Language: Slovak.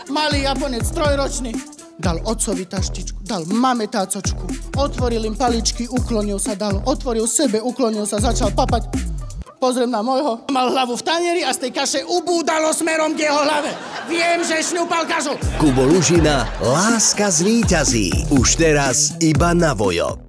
Malý Japonec, trojročný. Dal otcovi taštičku, dal mame tácočku. Otvoril im paličky, uklonil sa, dal. Otvoril sebe, uklonil sa, začal papať. Pozriem na môjho. Mal hlavu v tanieri a z tej kaše ubúdalo smerom k jeho hlave. Viem, že šňupal kašu. Kubo Lužina, Láska zvíťazí. Už teraz iba na Vojo.